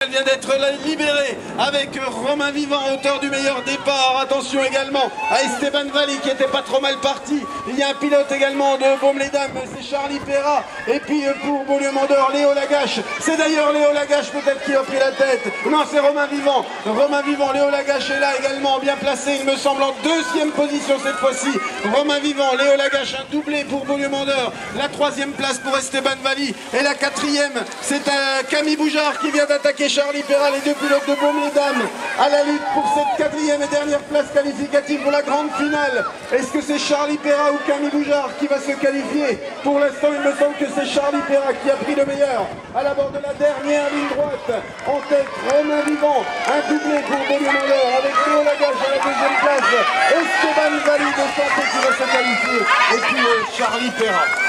elle vient d'être libérée avec Romain Vivant, auteur du meilleur départ. Attention également à Esteban Valli qui était pas trop mal parti. Il y a un pilote également de Baume-les-Dames, c'est Charlie Perra. Et puis pour Beaulieu-Mandeur, Léo Lagache. C'est d'ailleurs Léo Lagache peut-être qui a pris la tête. Non, c'est Romain Vivant. Romain Vivant, Léo Lagache est là également, bien placé, il me semble, en deuxième position cette fois-ci. Romain Vivant, Léo Lagache, un doublé pour Beaulieu-Mandeur. La troisième place pour Esteban Valli. Et la quatrième, c'est Camille Boujard qui vient d'attaquer Charlie Perra, les deux pilotes de Baume-les-Dames à la lutte pour cette quatrième et dernière place qualificative pour la grande finale. Est-ce que c'est Charlie Perra ou Camille Boujard qui va se qualifier? Pour l'instant, il me semble que c'est Charlie Perra qui a pris le meilleur. À la bord de la dernière ligne droite, en tête, Romain Vivant, un doublé pour Beaulieu-Mandeur avec Léo Lagache à la deuxième place. Esteban Valli de Santé qui va se qualifier. Et puis Charlie Perra.